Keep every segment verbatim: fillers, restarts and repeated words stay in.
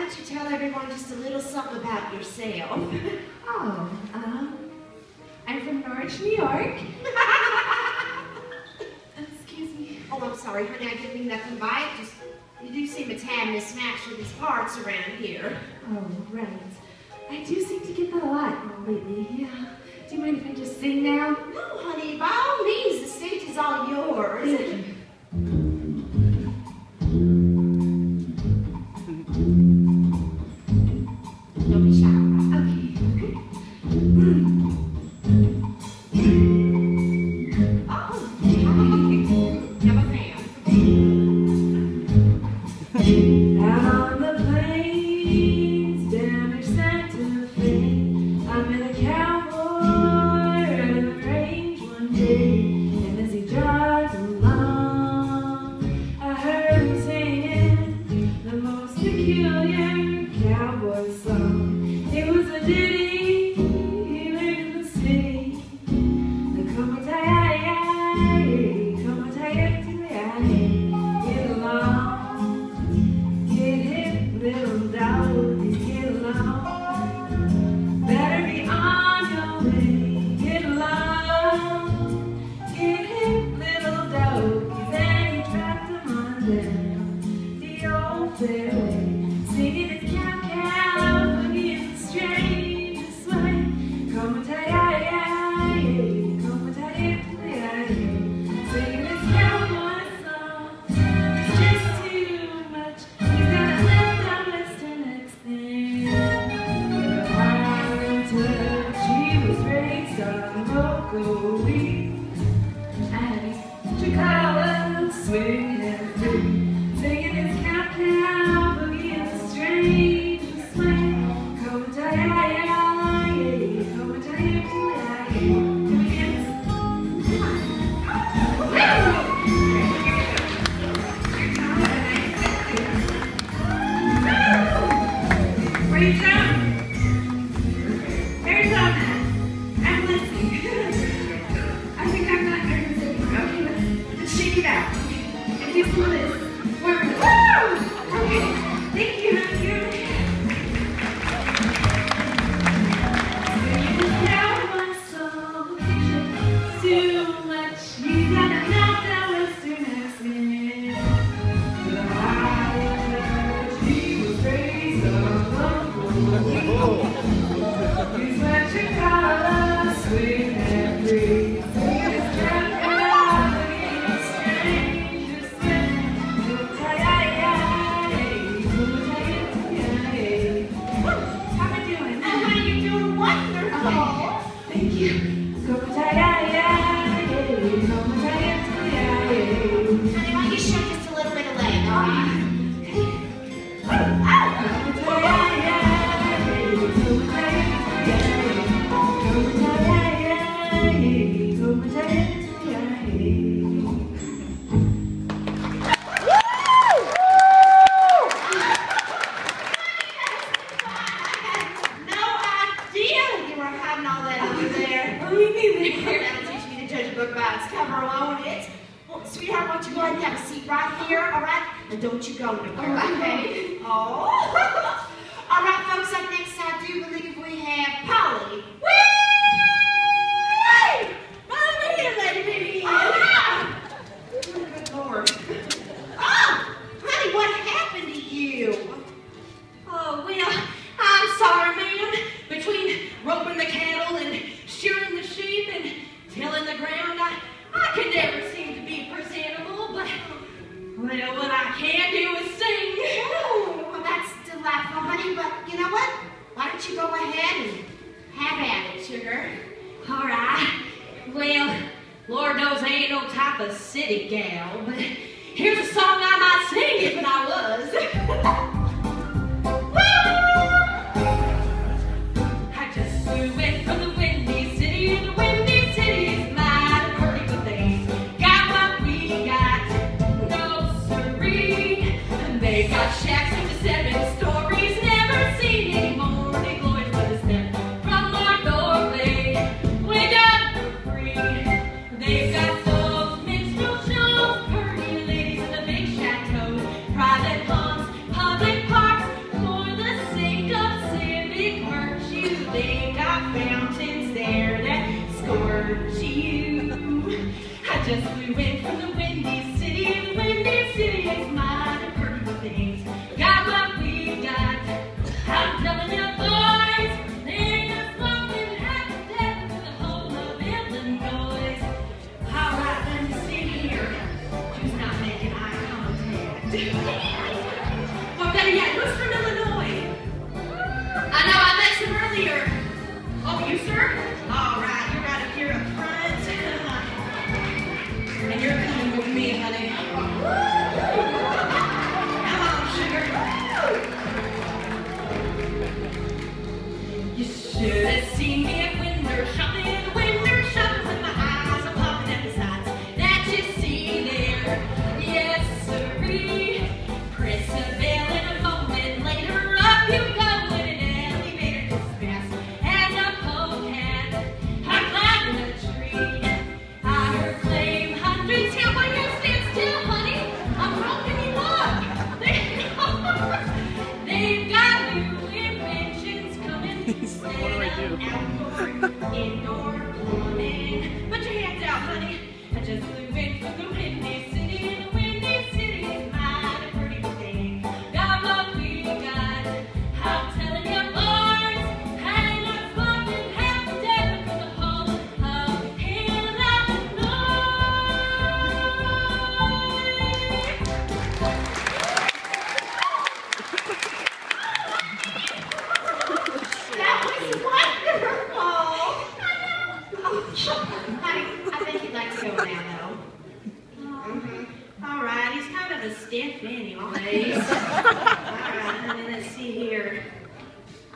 don't you tell everyone just a little something about yourself? Oh, um, I'm from Norwich, New York. Excuse me. Oh, I'm sorry, honey, I didn't mean nothing by it. Just, you do seem a tad mismatched with these parts around here. Oh, right. I do seem to get that a lot lately, yeah. Do you mind if I just sing now? No, honey, by all means, the stage is all yours. Thank you. Don't be shy. Okay, okay. Oh, have a fan. Out on the plains, down near Santa Fe, I met a cowboy in the range one day, and as he jogged along, I heard him singing the most peculiar cowboy song. It was a ditty he learned in the city. The come-a-tie-yi-yi, come-a-tie-yi-yi, get along, get hip, little dog, get along. Better be on your way, get along, get hip, little dog, then he trapped him on down the old fairway, singing his cow-cow, boogie in the strangest way. Come-a-tie-yi-yi, come-a-tie-yi-yi, singing his cowboy song. It's just too much, he's gonna live down western accent. In the Highland she was raised on local wheat, and Chicago swing and free, singing his cow-cow, boogie in the strangest way. Come-a-tie-yi-yi, come-a-tie-yi-yi. Can we dance? Where you from? Arizona. I'm listening. I think I'm not nervous. Okay, let's, let's shake it out. And do some of this. We're gonna, woo! Okay, thank you, thank you. Singing cowboy song, too much. You gotta knock that western accent. The Highland, she was raised on local. He's what you call a sweet and free. Singing his cow-cow, boogie in the strangest way. Come-a-tie-yi-yi, come-a-tie-yi-yi. How am I doing? Oh, honey, you're doing wonderful. Okay, thank you. Come-a-tie-yi-yi, come-a-tie-yi-yi. Honey, why don't you show just a little bit of leg, all right? Sweetheart, why don't you go ahead and have a seat right here, all right? And don't you go nowhere, okay? Oh. All right, folks, up next, I do believe we have Polly. Whee! Polly, here, lady, baby. Oh, yeah. Good Lord. Oh, honey, what happened to you? Oh, well, I'm sorry, ma'am. Between roping the cattle and shearing the sheep and tilling the ground, I, I can never seem to be presentable, but, well, what I can do is sing. Oh, well, that's delightful, honey, but you know what? Why don't you go ahead and have at it, sugar? All right. Well, Lord knows I ain't no type of city gal, but here's a song I might sing if I was. I just flew in from the windy city, and the windy city is mighty pretty, but they got what we got, no siree. And they got shacks with the seven stories, never seen any morning glories, but a step from our doorway, we got for free. They've got those minstrel shows, curtains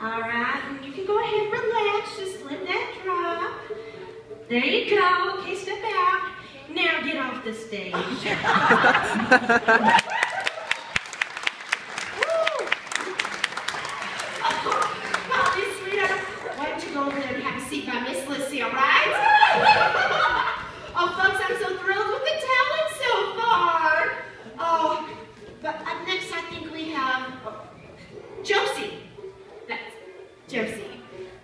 All right, and you can go ahead and relax. Just let that drop. There you go. Okay, step out. Now get off the stage. Go over there and have a seat by Miss Lissy, all right? Oh, folks, I'm so thrilled with the talent so far. Oh, but up next, I think we have oh, Josie. That's Josie.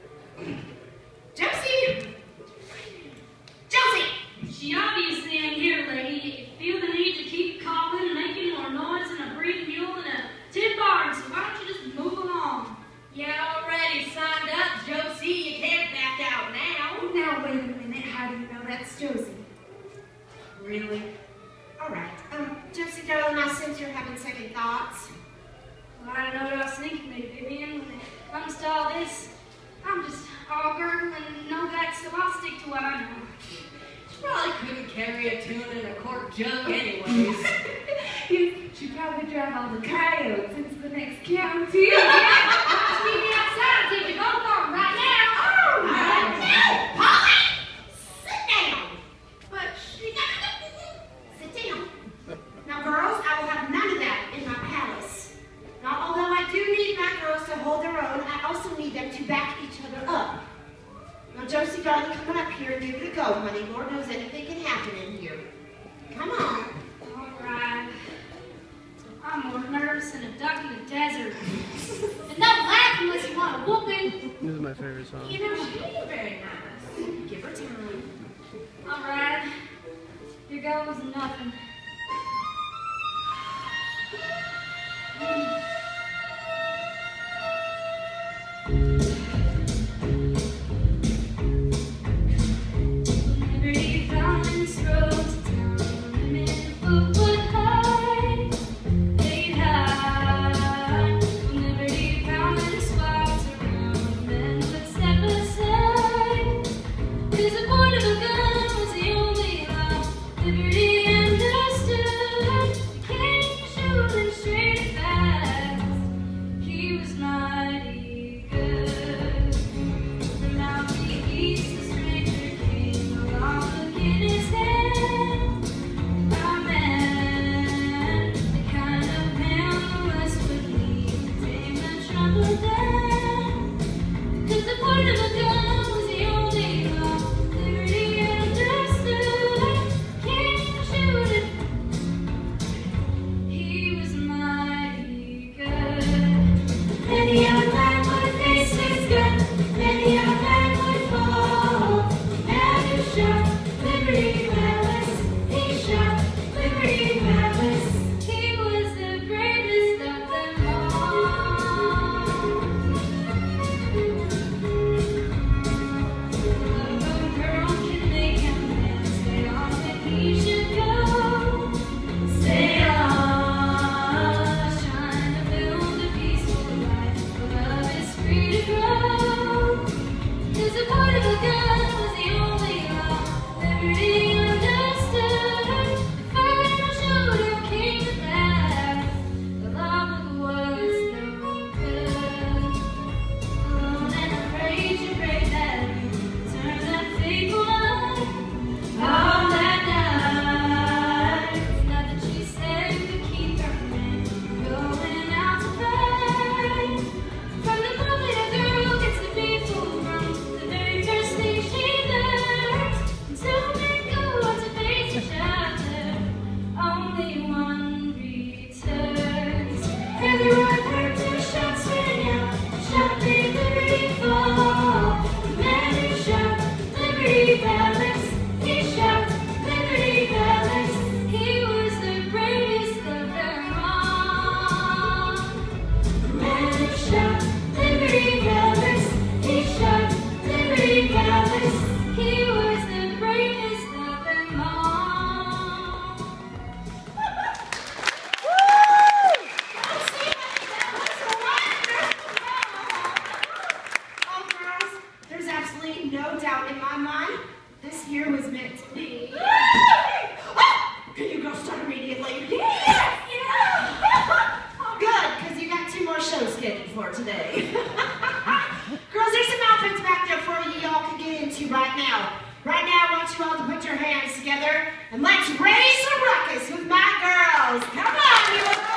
Josie! Josie! She obviously ain't here, lady. You feel the need to keep coughing, making more noise than a breed mule and a tin barn, so why don't you just move along? Yeah, already signed up, Josie. You can't back out now. Now, wait a minute. How do you know that's Josie? Really? All right. Um, Josie, darling, I sense you're having second thoughts. Well, I don't know what I was thinking, maybe, Vivian. When it comes to all this, I'm just all girl and no back, so I'll stick to what I know. She probably couldn't carry a tune in a quart jug anyways. You should probably drive all the coyotes into the next county. Meet me outside, take the boat on right now. Oh, right now, Polly! Sit down. But she got sit down. Now, girls, I will have none of that in my palace. Now, although I do need my girls to hold their own, I also need them to back each other up. Now, Josie, darling, come on up here and give it a go, honey. Lord knows anything can happen in here. Come on. All right. I'm more nervous than a duck in the desert. And don't laugh unless you want a whooping. This is my favorite song. You know, she's very nice. Give her time. All right. Here goes nothing. Liberty finds roads down the limit of foot high. Laid high. Liberty finds spots around men would step aside. 'Cause the point of a gun was the only law liberty understood. You can't shoot him straight and fast. He was mighty good. From out the east, a stranger came along, look in his hand. A man, the kind of man the West would need to tame a trumpet down. 'Cause the point of a gun was the only law liberty understood. Can't shoot it. He was mighty good. Many a man would face his gun, many a man would fall. Man who shot Liberty Palace, he shot Liberty Palace. He was the bravest of them all. Love of a girl can make a man stay on when he should go. Stay on, trying to build a peaceful life where love is free to grow. 'Cause the point of a gun was the only law liberty understood. The final shooter came to pass. The love was no good. Alone and afraid to break that view, turn that fateful line. On that night, nothing she said could keep her man from going out to fight. From the moment a girl gets to be full grown, the very first thing she learns, until they go on to face each other, only one returns. Everyone heard two shots ring out, shot made Liberty fall. The man who shot Liberty Palace, he shot Liberty Palace. He was the bravest of them all. The man who shot Liberty Palace, he shot Liberty Palace. He was the bravest of them all. Oh, girls, there's absolutely no doubt in my mind this year was meant to be. Oh, can you girls start immediately? Yes! Yeah! Good, because you got two more shows scheduled for today. And let's raise the ruckus with my girls. Come on, you all.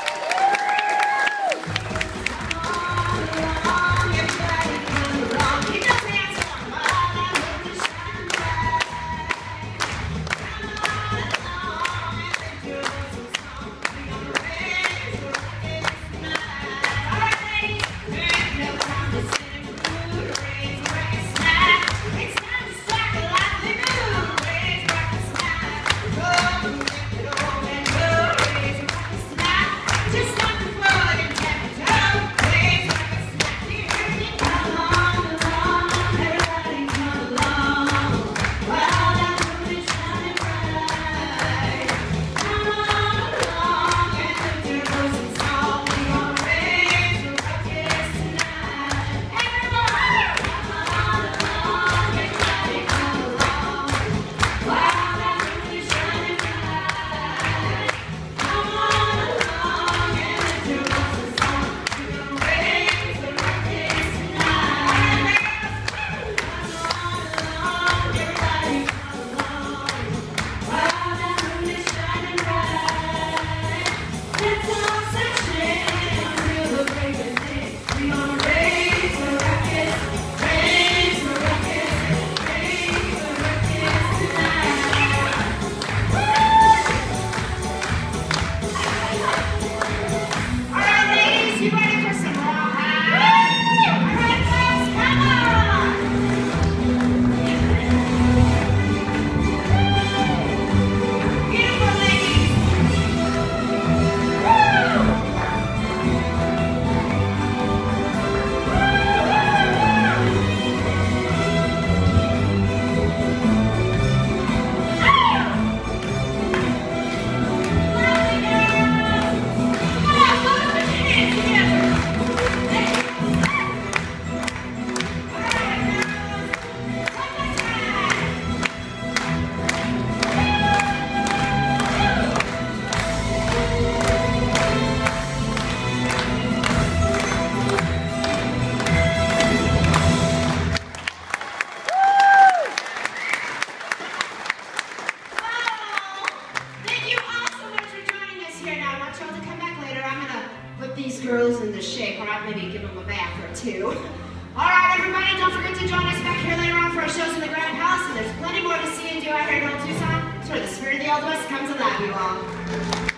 Girls in the shape, or I'd maybe give them a bath or two. All right, everybody, don't forget to join us back here later on for our shows in the Grand Palace, and there's plenty more to see and do out here in Old Tucson. It's where the spirit of the Old West comes alive, you all.